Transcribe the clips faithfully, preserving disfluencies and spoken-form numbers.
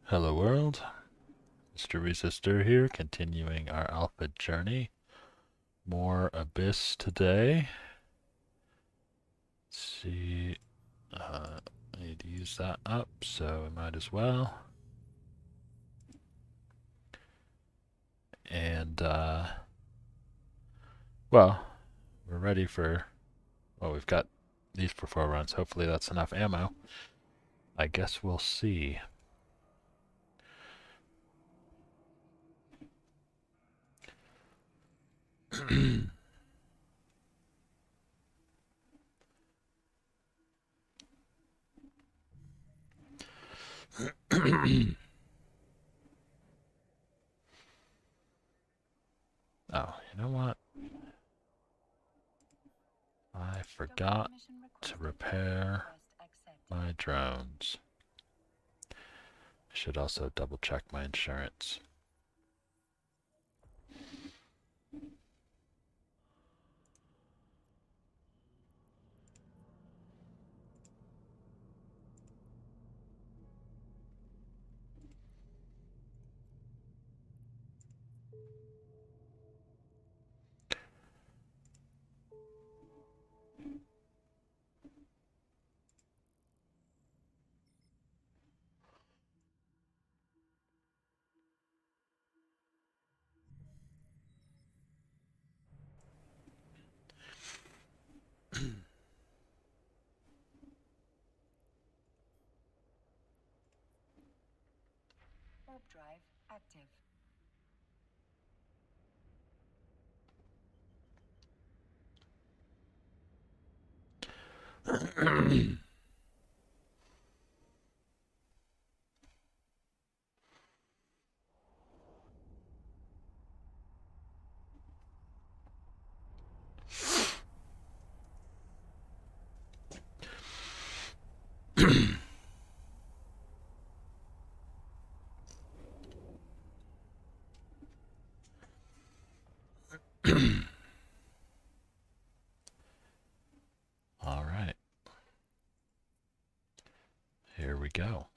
Hello world, Mister Resistor here, continuing our alpha journey. More Abyss today. Let's see, uh, I need to use that up, so I might as well. And, uh, well, we're ready for, well, we've got these for four runs. Hopefully that's enough ammo. I guess we'll see. Oh, you know what? I forgot to repair my drones. I should also double check my insurance. Warp drive active. All right. Here we go.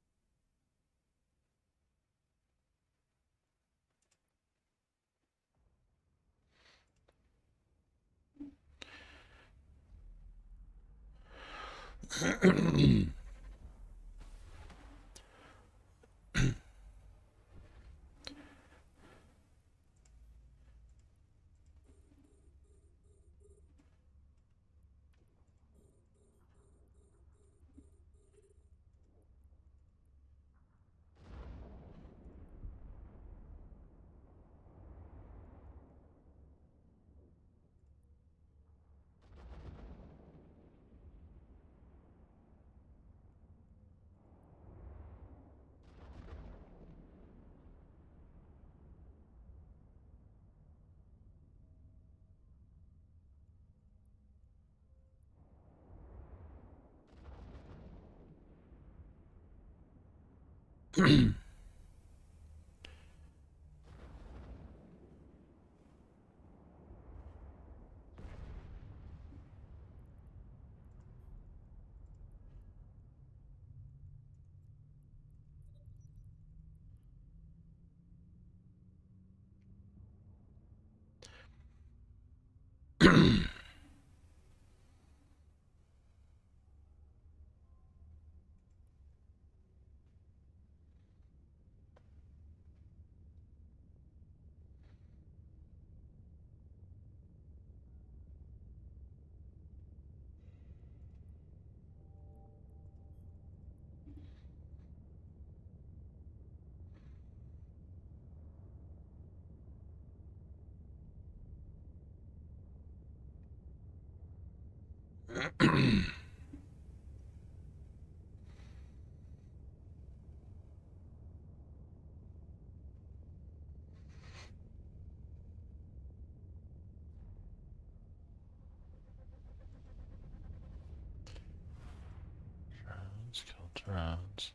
Drones, kill drones.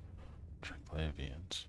Triple avians.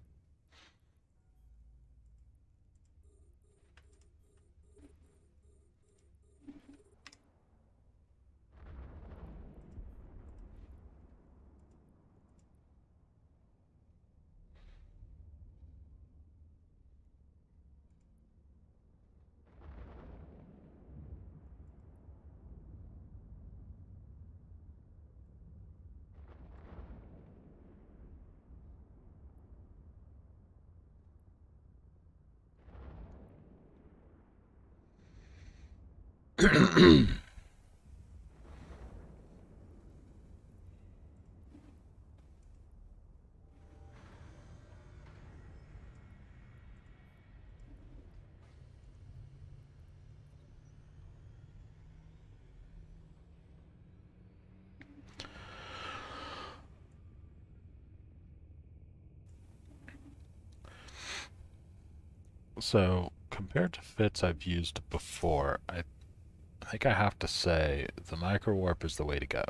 So, compared to fits I've used before, I, I think I have to say the micro warp is the way to go.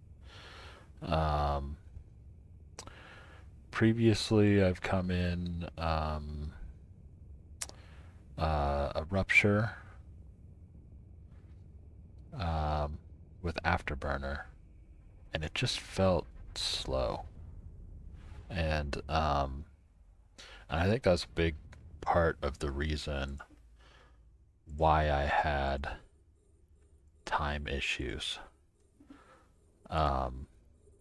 Um, previously, I've come in um, uh, a rupture um, with Afterburner, and it just felt slow. And um, and I think that's a big part of the reason why I had time issues. Um,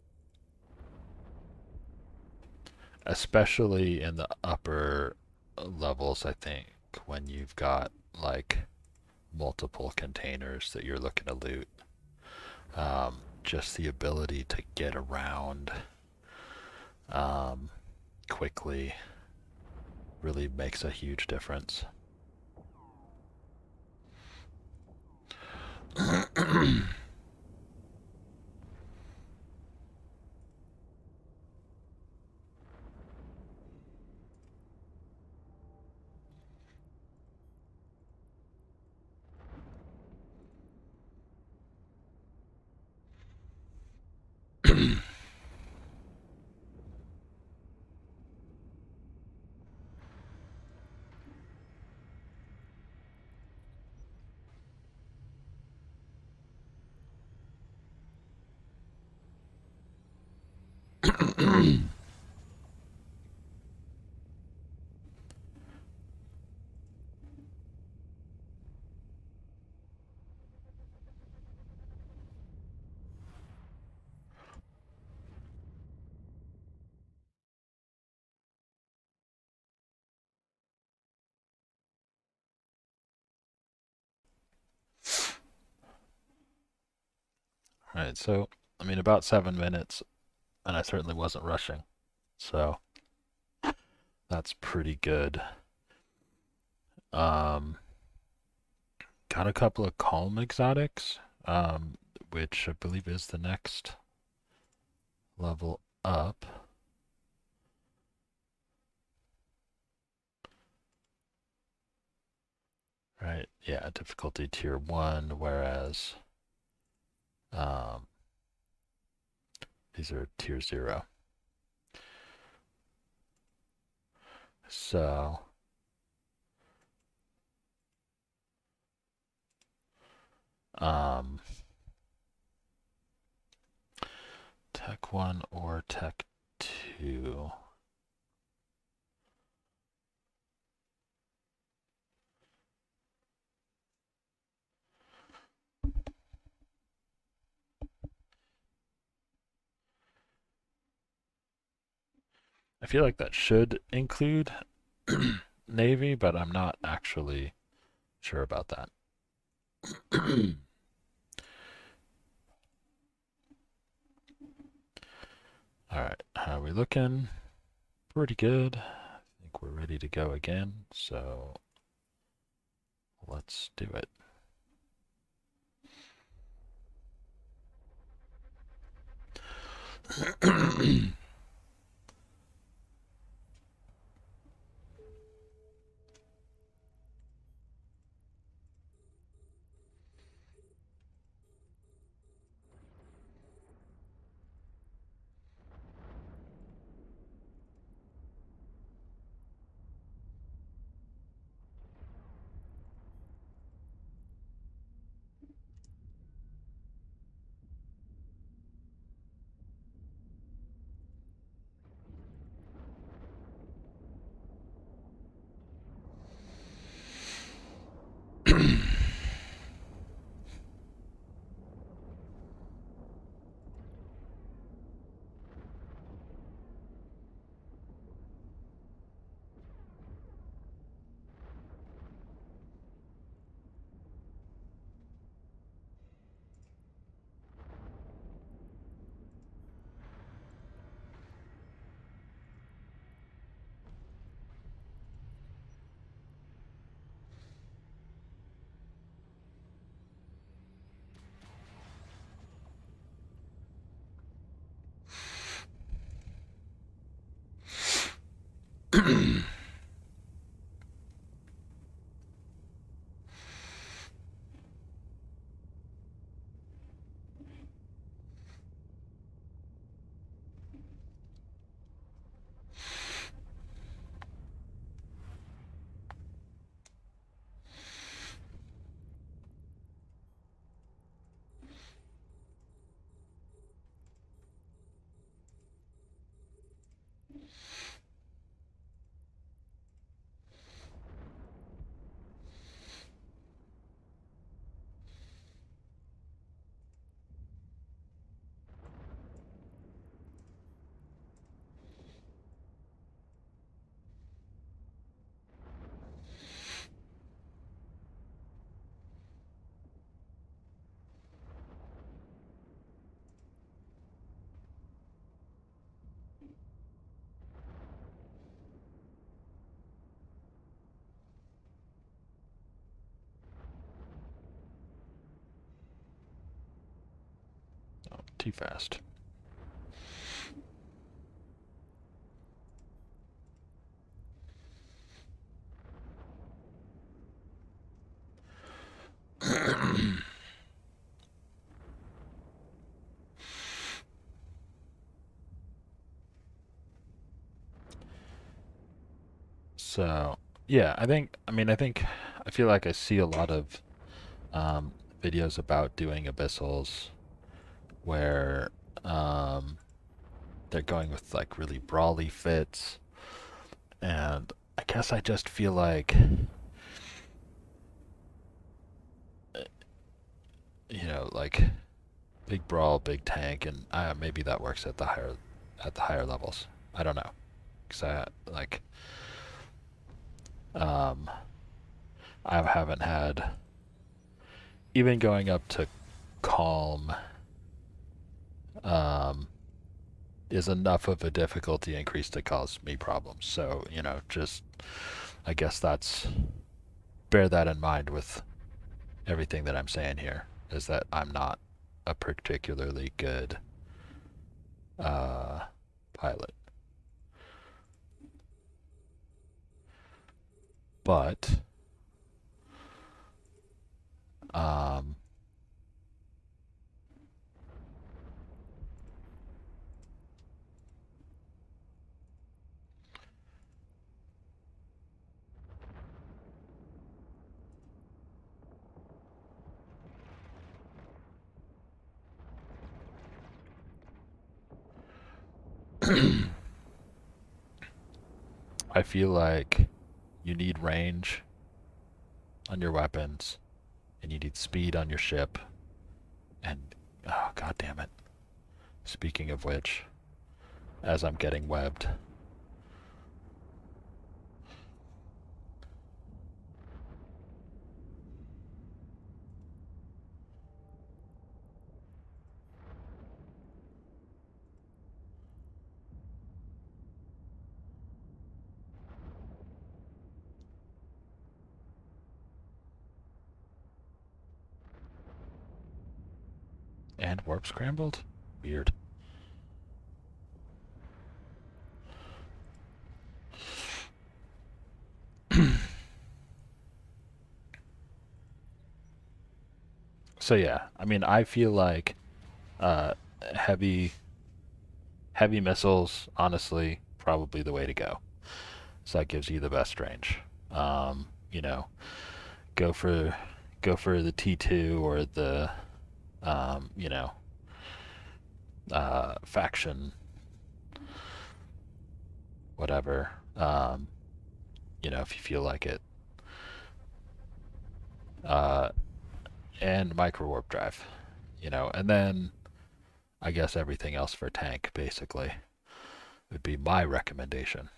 especially in the upper levels, I think, when you've got like multiple containers that you're looking to loot. Um, just the ability to get around um, quickly really makes a huge difference. Alright, so, I mean, about seven minutes, and I certainly wasn't rushing. So, that's pretty good. Um, got a couple of calm exotics, um, which I believe is the next level up. Right, yeah, difficulty tier one, whereas um, these are tier zero. So, um, tech one or tech two. I feel like that should include Navy, but I'm not actually sure about that. All right, how are we looking? Pretty good. I think we're ready to go again, so let's do it. Oh, too fast. So, yeah, I think, I mean, I think, I feel like I see a lot of um, videos about doing abyssals where um, they're going with like really brawly fits, and I guess I just feel like, uh, you know, like big brawl, big tank, and uh, maybe that works at the higher at the higher levels. I don't know, because I like um, I haven't had even going up to calm um, is enough of a difficulty increase to cause me problems. So you know, just I guess that's bear that in mind with everything that I'm saying here. Is that I'm not a particularly good uh, pilot, but um, I feel like you need range on your weapons, and you need speed on your ship, and oh god damn it. Speaking of which, as I'm getting webbed, and warp scrambled? Weird. So yeah, I mean, I feel like uh, heavy heavy missiles, honestly, probably the way to go. So that gives you the best range. Um, you know, go for go for the T two or the um, you know uh, faction, whatever. Um, you know, if you feel like it. Uh, and micro warp drive. You know, and then I guess everything else for tank basically would be my recommendation.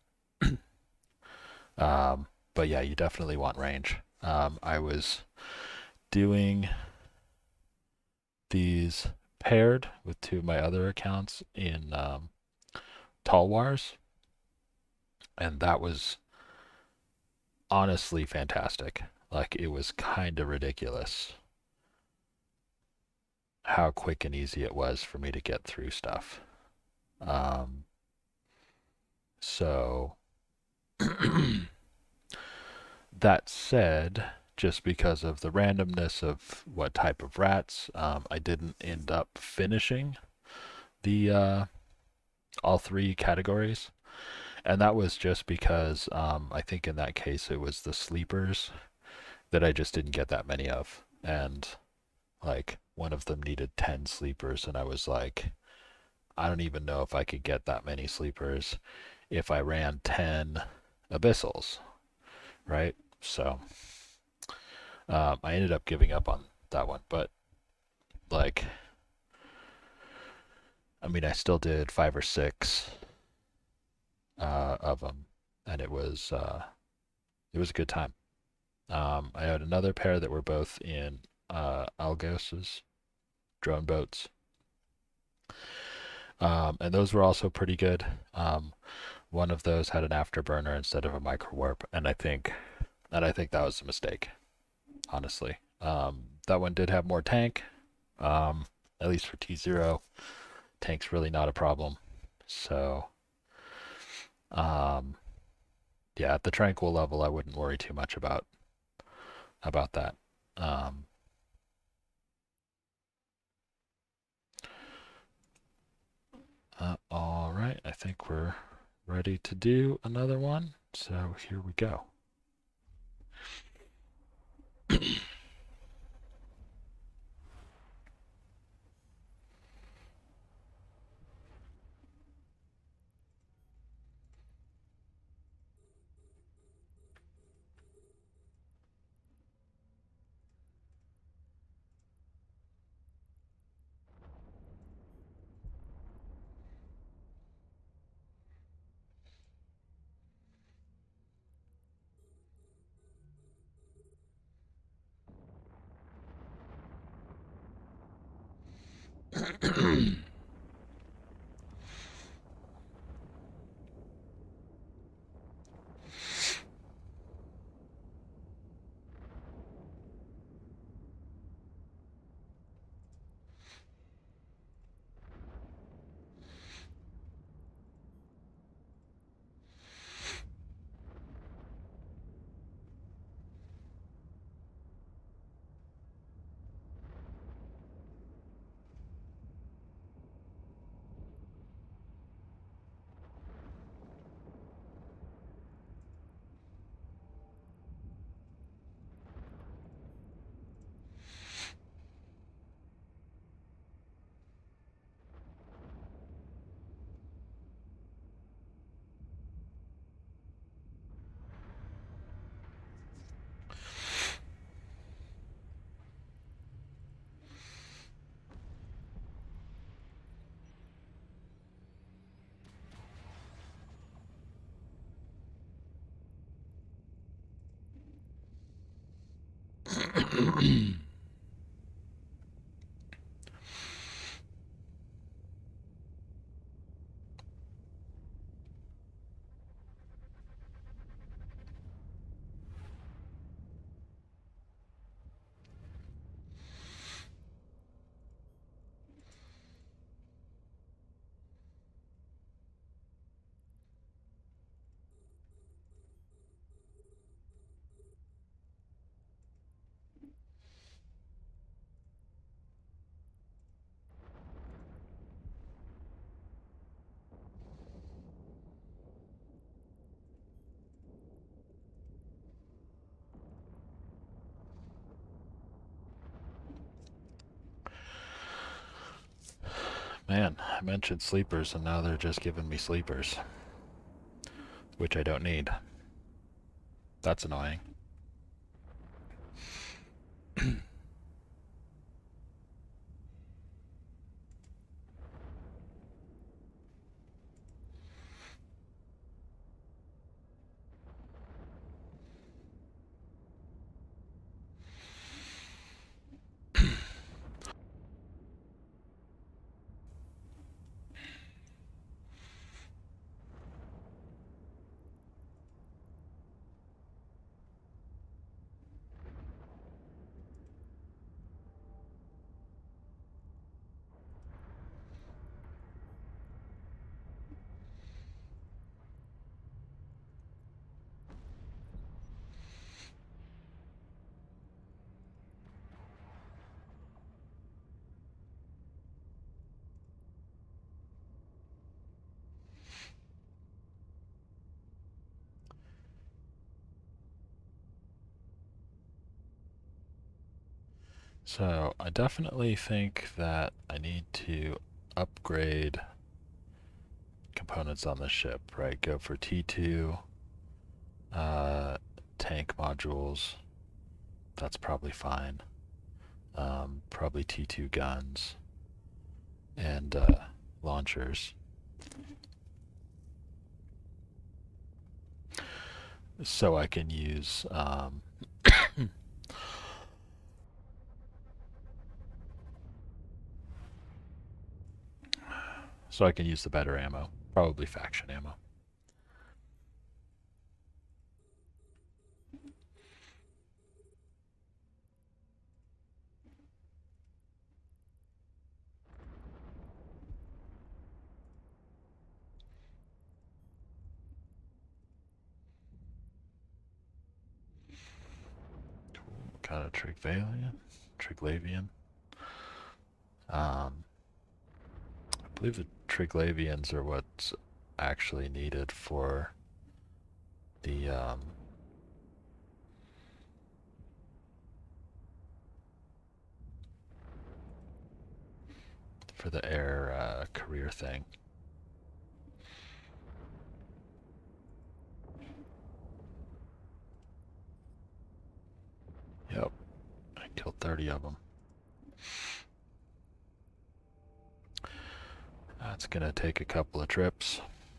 Um, but yeah, you definitely want range. Um, I was doing these paired with two of my other accounts in um, Tall Wars, and that was honestly fantastic. Like it was kind of ridiculous how quick and easy it was for me to get through stuff. Um, so That said, just because of the randomness of what type of rats, um, I didn't end up finishing the uh, all three categories, and that was just because um, I think in that case it was the sleepers that I just didn't get that many of, and like one of them needed ten sleepers, and I was like, I don't even know if I could get that many sleepers if I ran ten abyssals, right? So um, I ended up giving up on that one, but like, I mean, I still did five or six uh, of them, and it was uh, it was a good time. Um, I had another pair that were both in uh, Algos's drone boats, um, and those were also pretty good. Um, one of those had an afterburner instead of a micro warp, and I think, and I think that was a mistake, honestly. Um, that one did have more tank, um, at least for T zero. Tank's really not a problem. So, um, yeah, at the tranquil level, I wouldn't worry too much about about that. Um, uh, all right, I think we're ready to do another one. So here we go. Man, I mentioned sleepers, and now they're just giving me sleepers, which I don't need. That's annoying. So I definitely think that I need to upgrade components on the ship, right? Go for T two, uh, tank modules. That's probably fine. Um, probably T two guns and uh, launchers. So I can use um, so I can use the better ammo, probably faction ammo. Cool. Kind of Triglavian, Triglavian. Um, I believe the Triglavians are what's actually needed for the um, for the air uh, career thing. Yep, I killed thirty of them. That's gonna take a couple of trips.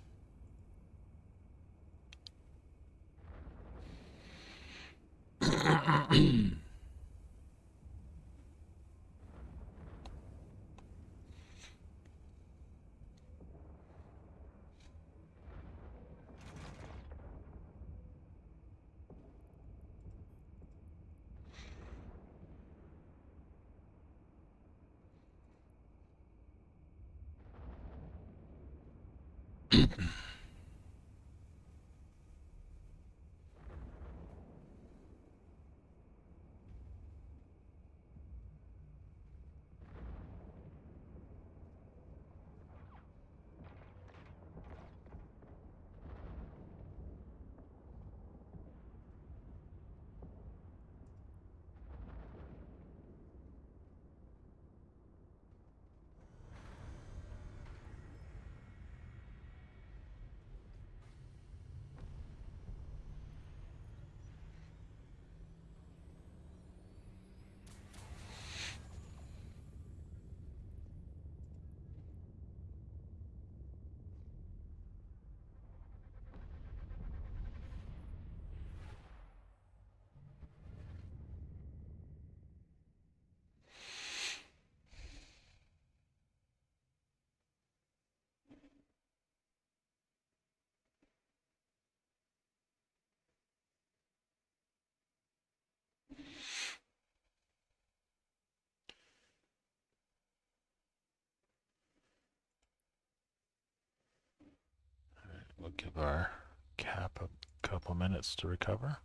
We'll give our cap a couple minutes to recover.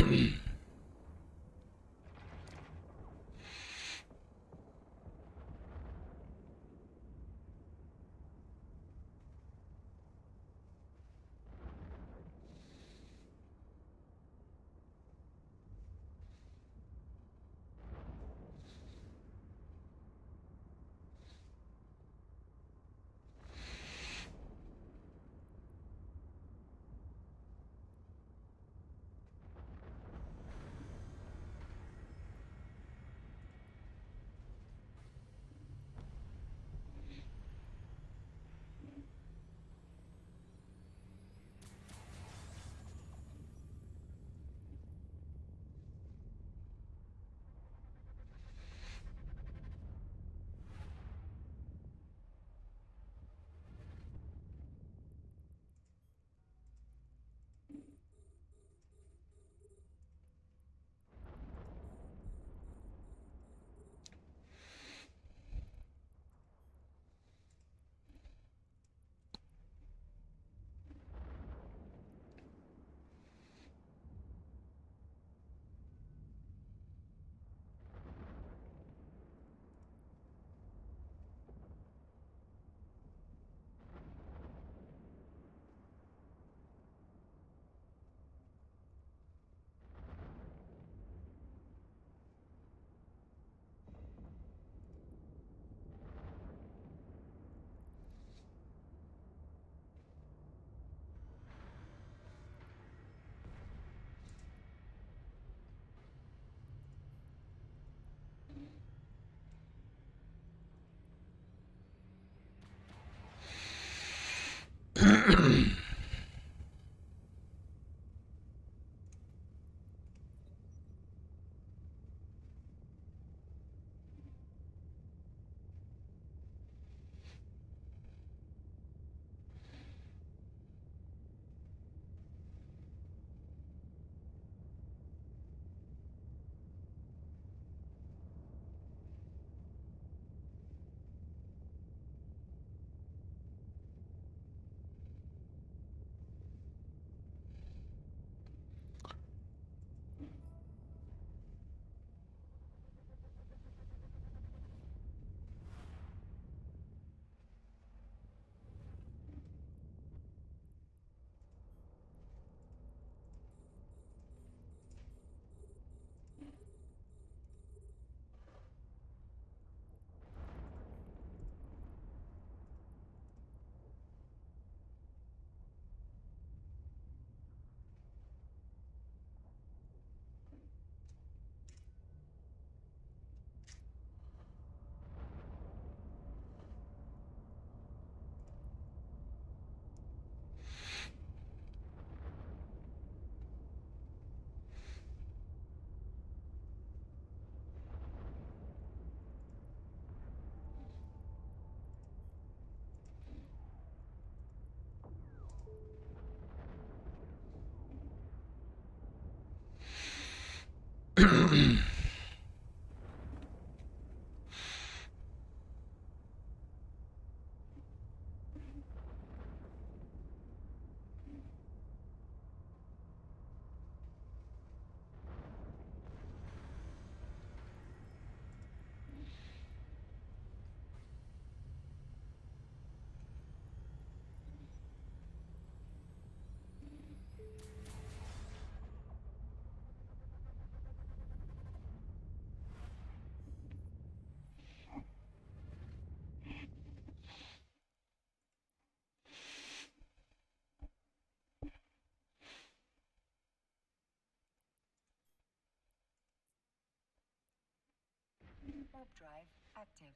Warp drive active.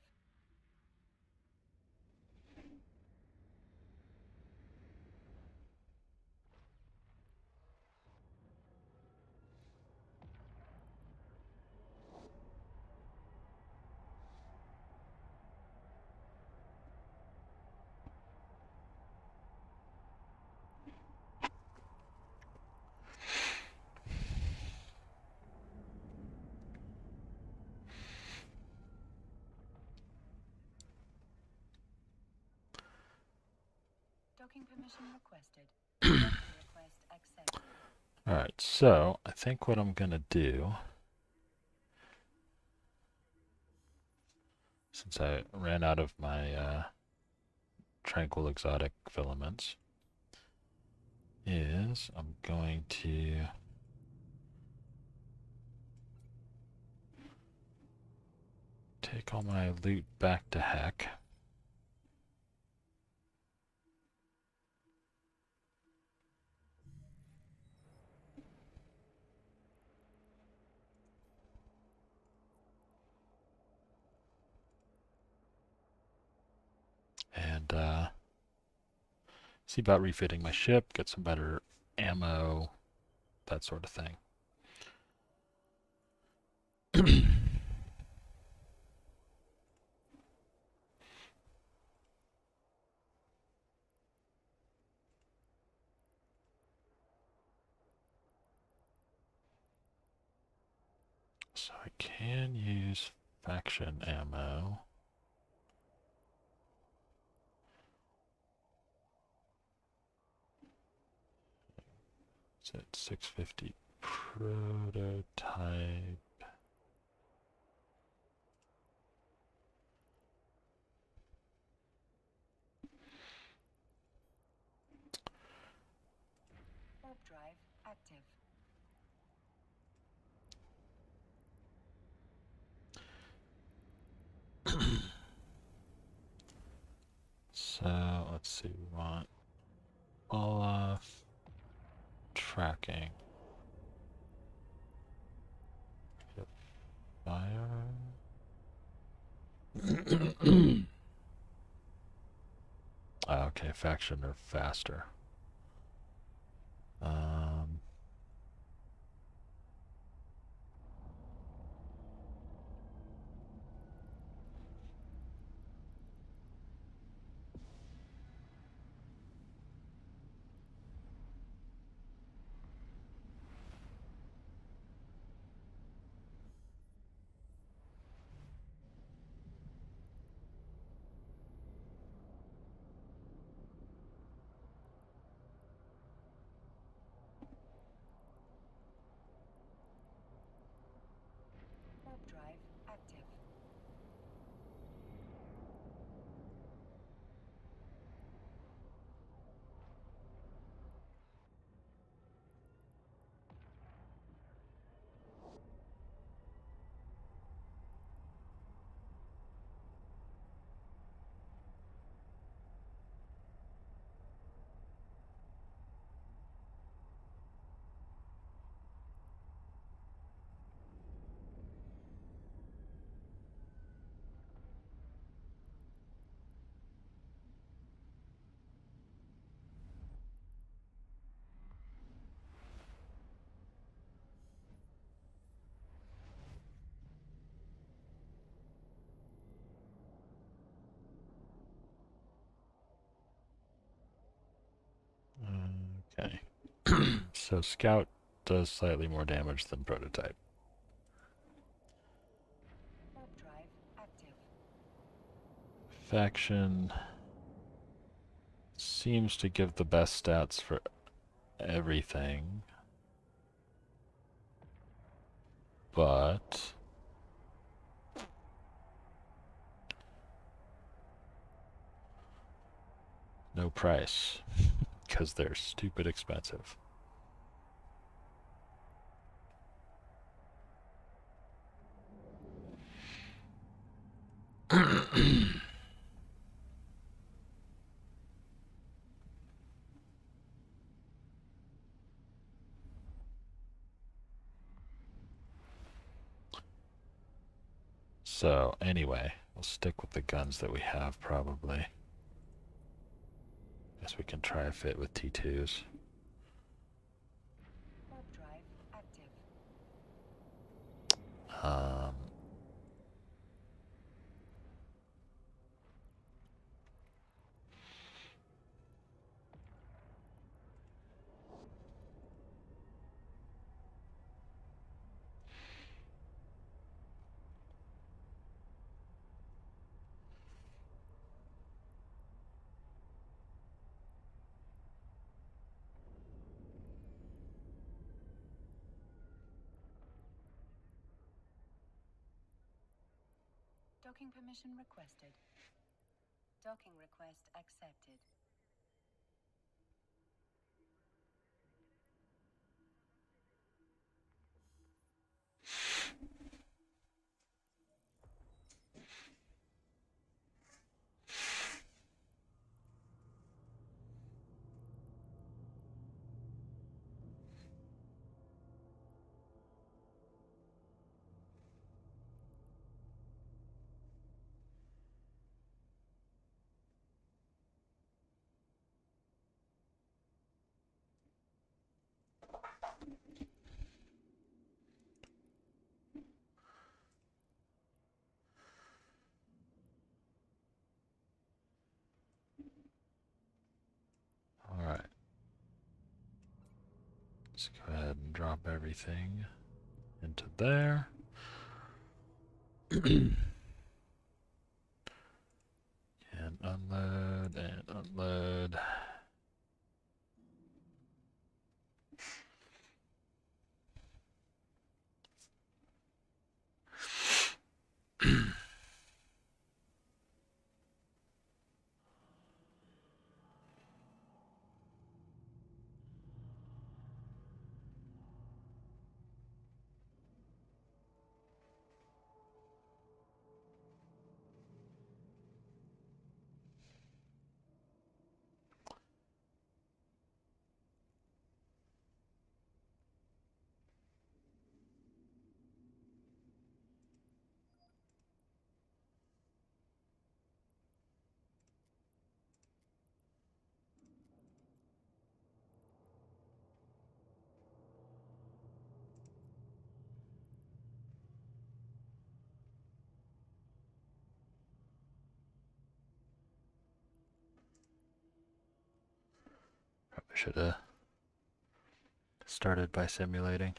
Docking permission requested. Docking request accepted. Alright, so I think what I'm gonna do, since I ran out of my uh, tranquil exotic filaments, is I'm going to take all my loot back to heck. And uh, see about refitting my ship, get some better ammo, that sort of thing. So I can use faction ammo. Is it six fifty prototype? Warp drive active. So let's see, we want all off tracking. Yep. Fire. Ah, okay, faction are faster. Um, Warp drive active. okay. So Scout does slightly more damage than Prototype. Warp drive active. Faction seems to give the best stats for everything, but no price because they're stupid expensive. So anyway, we'll stick with the guns that we have probably. Guess we can try a fit with T twos. Warp drive active. Um, Docking permission requested. Docking request accepted. All right. Let's go ahead and drop everything into there. And unload and unload. Probably should have started by simulating.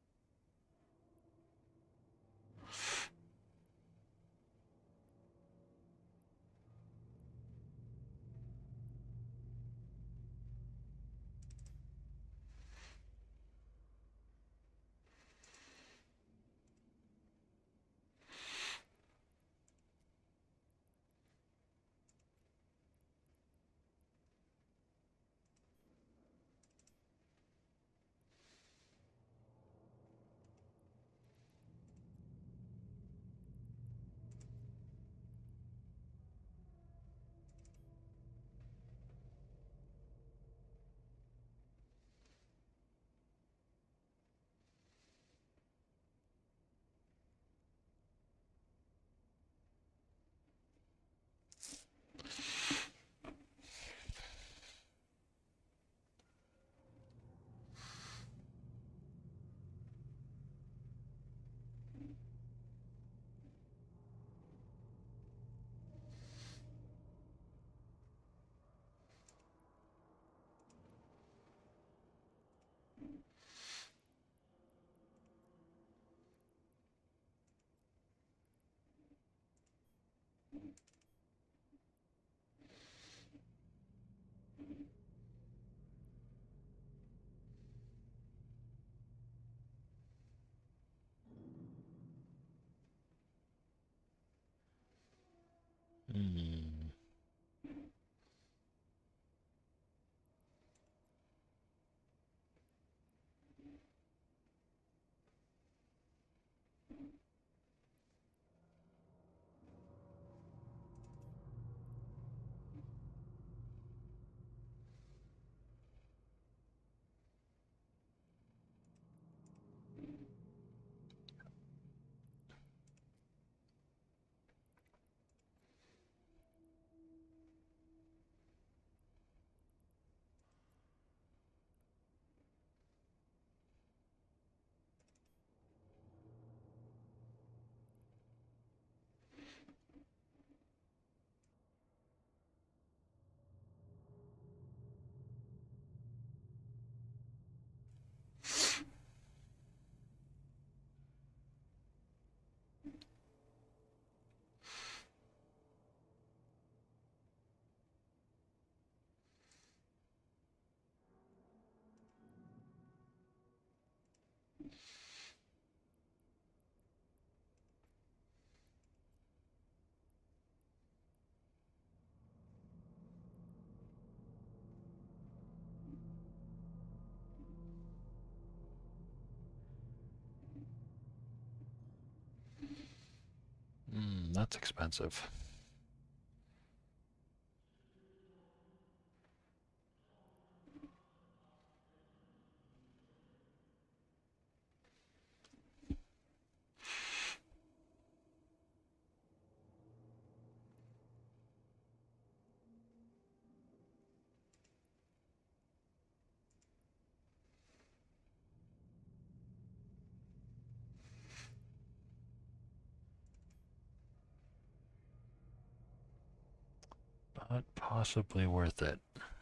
Hmm. that's expensive. But possibly worth it.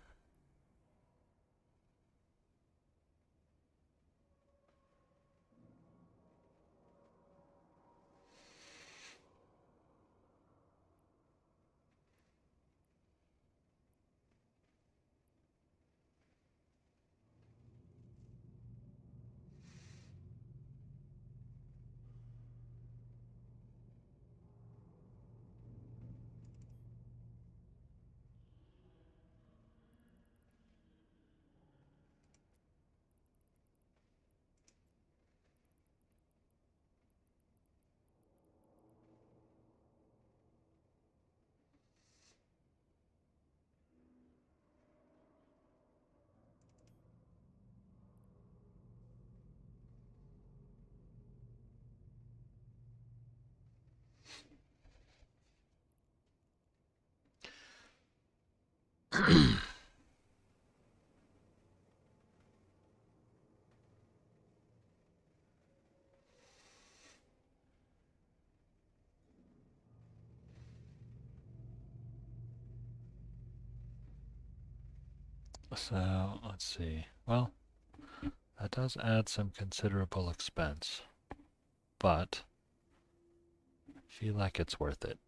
So, let's see. Well, that does add some considerable expense, but I feel like it's worth it.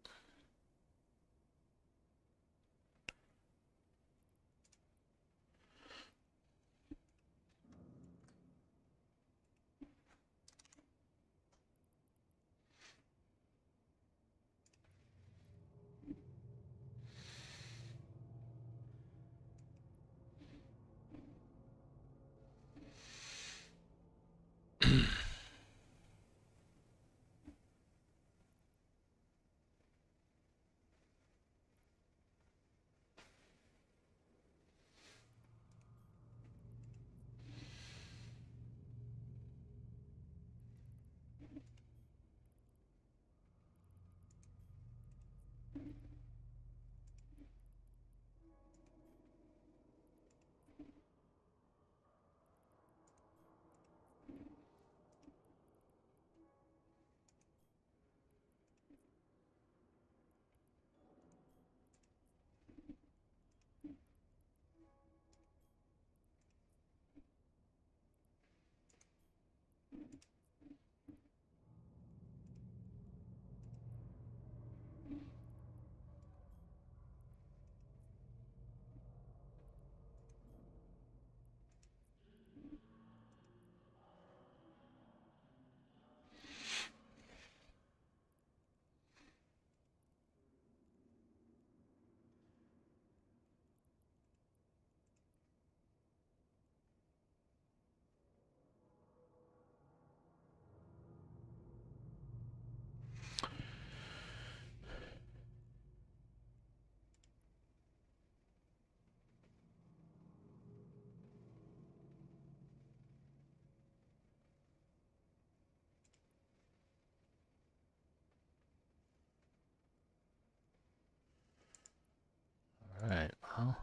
All right, well.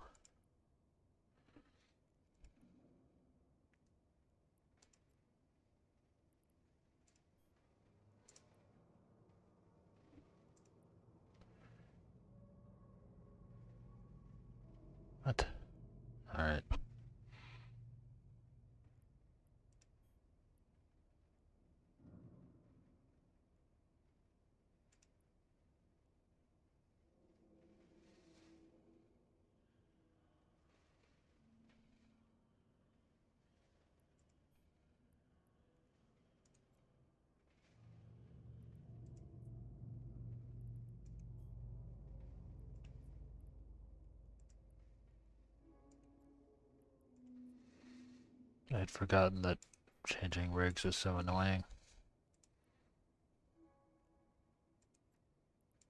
What? All right. I'd forgotten that changing rigs was so annoying.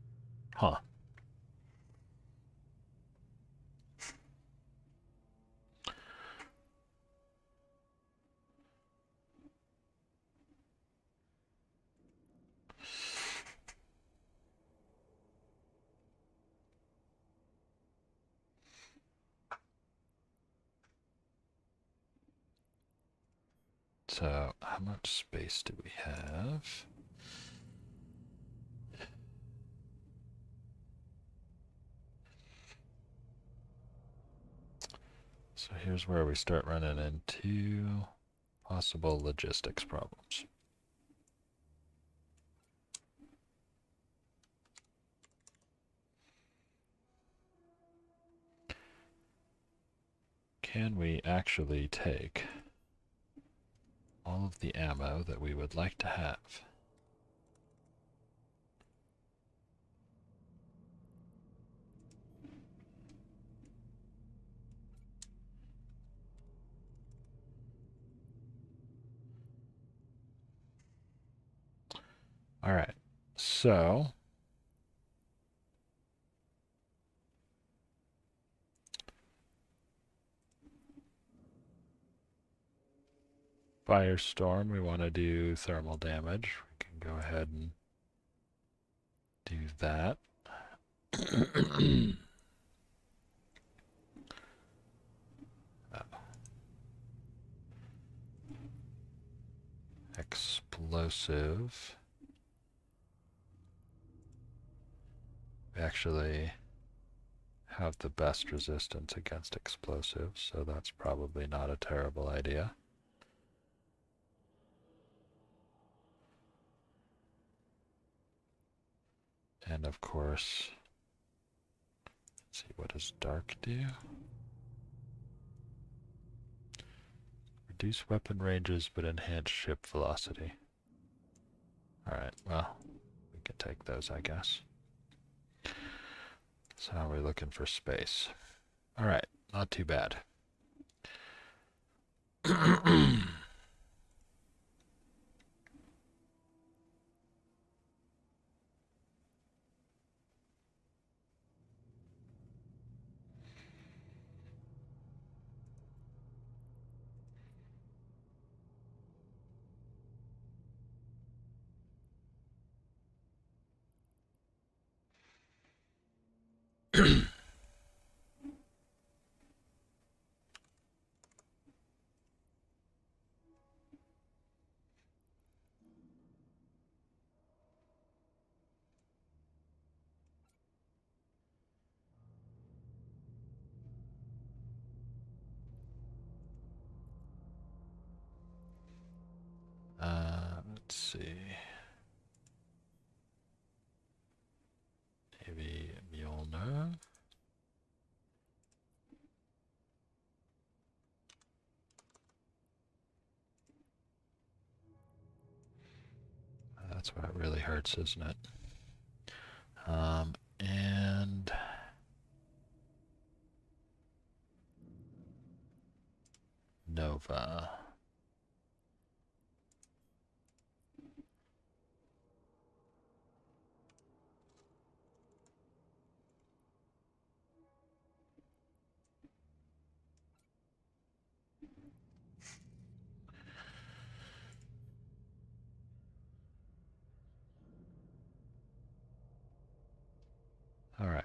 Huh. So, how much space do we have? So here's where we start running into possible logistics problems. Can we actually take all of the ammo that we would like to have? All right, so Firestorm, we want to do thermal damage. We can go ahead and do that. Oh. Explosive. We actually have the best resistance against explosives, so that's probably not a terrible idea. And of course, let's see, what does dark do? Reduce weapon ranges but enhance ship velocity. Alright, well, we can take those, I guess. So now we're looking for space. Alright, not too bad. Uh, let's see. Maybe Mjolnir. That's what really hurts, isn't it? Um, and Nova. All right.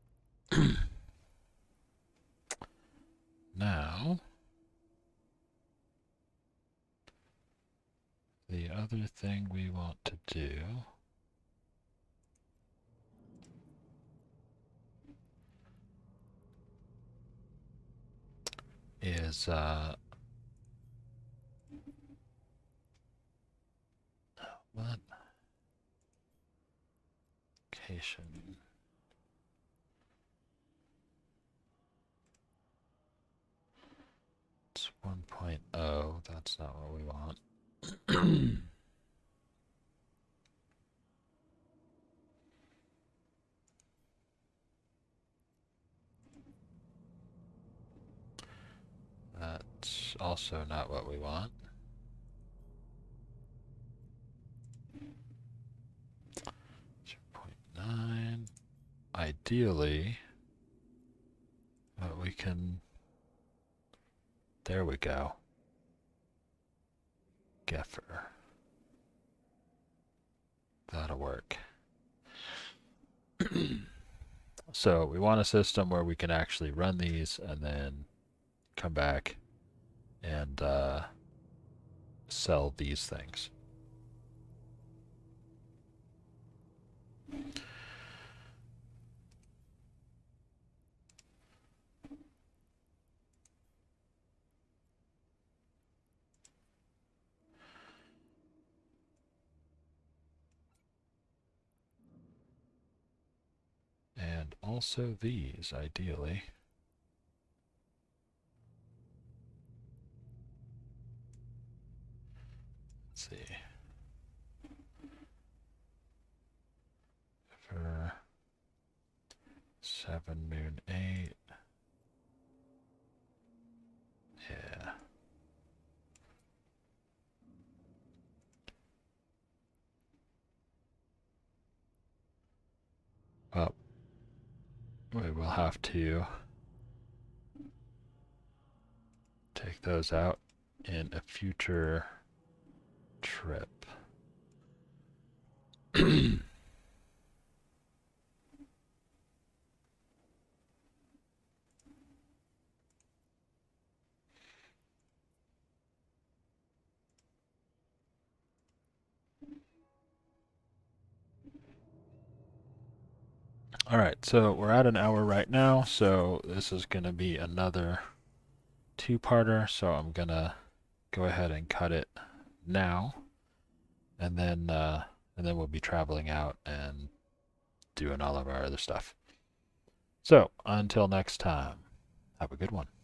Now, the other thing we want to do is uh what? Location. It's one point oh. That's not what we want. That's also not what we want. zero point nine. ideally, what we can, there we go. Geffer. That'll work. So we want a system where we can actually run these and then come back and uh, sell these things. And also these, ideally. Let's see. For seven, moon, eight. Yeah. Well, we will have to take those out in a future trip. All right, so we're at an hour right now, so this is going to be another two-parter, so I'm going to go ahead and cut it now, and then uh, and then we'll be traveling out and doing all of our other stuff. So, until next time, have a good one.